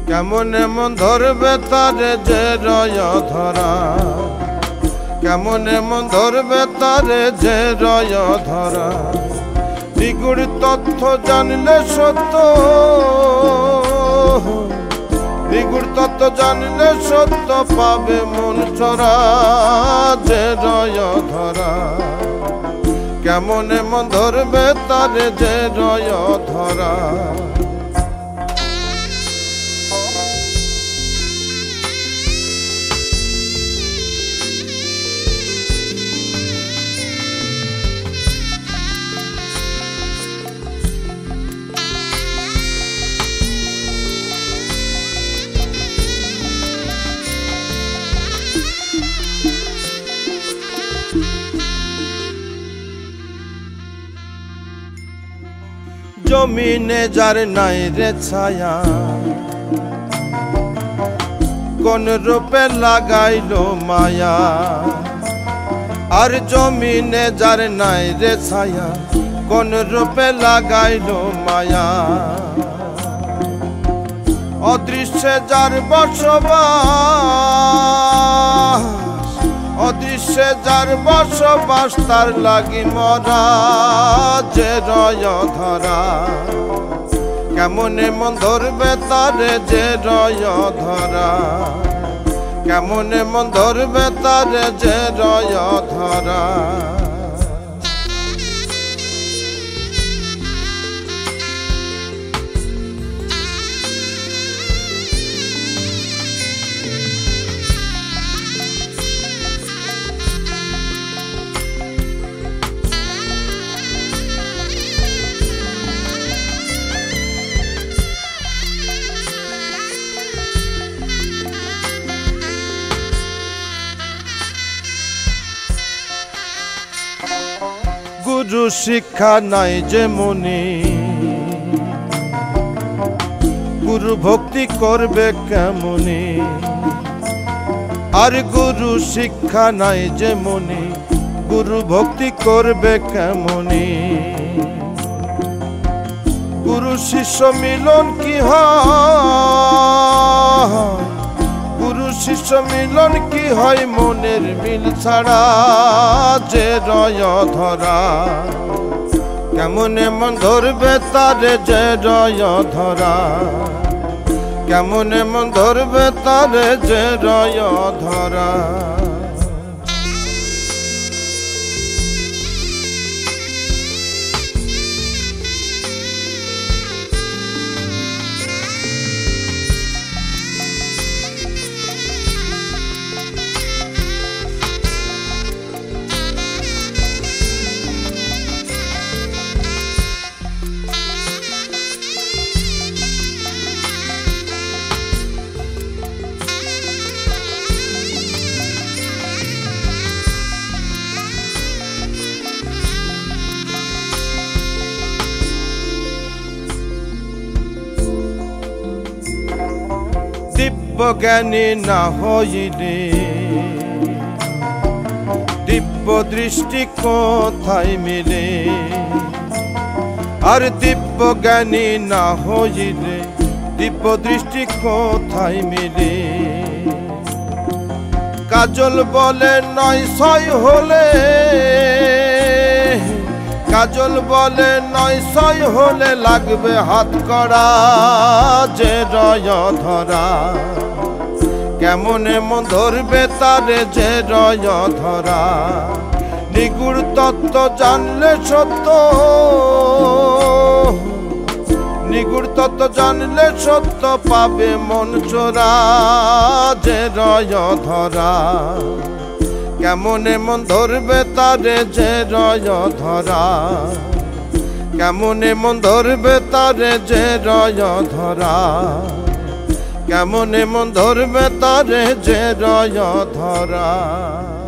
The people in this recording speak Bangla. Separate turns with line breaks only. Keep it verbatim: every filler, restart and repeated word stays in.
কেমন মন ধরবে তারে যে রয় ধরা, কেমন মন ধরবে তারে যে রয় ধরা। নিগুড় তথ্য জানলে সত্য, নিগুড় তত্ত্ব জানলে সত্য পাবে মন চোরা যে রয় ধরা। কেমন মন ধরবে তারে যে রয় ধরা। জমিনে যার নাই রে ছায়া, কোন রূপে লাগাইলো মায়া। আর জমিনে যার নাই রে ছায়া, কোন রূপে লাগাইলো মায়া। অদৃশ্যে যার বসবাস, অদৃশ্যে যার বসবাস তার লাগি মরা যে রয় ধরা। কেমনে মন ধরবে তারে যে রয় ধরা, কেমনে মন ধরবে তারে যে রয় ধরা। গুরু শিক্ষা নাই যে মনে, গুরু ভক্তি করবে কেমনে। আর গুরু শিক্ষা নাই যে মনে, গুরু ভক্তি করবে কেমনে। গুরু শিষ্য মিলন কি হয়, গুরু শিষ্য মিলন কি হয় মনের মিল ছাড়া যে রয় ধরা। কেমনে মন ধরবে তারে যে রয় ধরা, কেমনে মন ধরবে তারে যে রয় ধরা। দিব্য জ্ঞানী না হইলে দিব্য দৃষ্টি কোথায় মিলে। আর দিব্য জ্ঞানী না হইলে দিব্য দৃষ্টি কোথায় মিলে। কাজল বলে নয় ছয় হলে, কাজল বলে নয় ছয় হলে লাগবে হাত করা যে রয় ধরা। কেমনে মন ধরবে তারে যে রয় ধরা। নিগুড় তত্ত্ব জানলে সত্য, নিগুড় তত্ত্ব জানলে সত্য পাবে মন চোরা যে রয় ধরা। কেমনে মন ধরবে তারে যে রয় ধরা, কেমনে মন ধরবে তারে যে রয় ধরা। কেমনে মন ধরবে তারে যে রয় ধরা।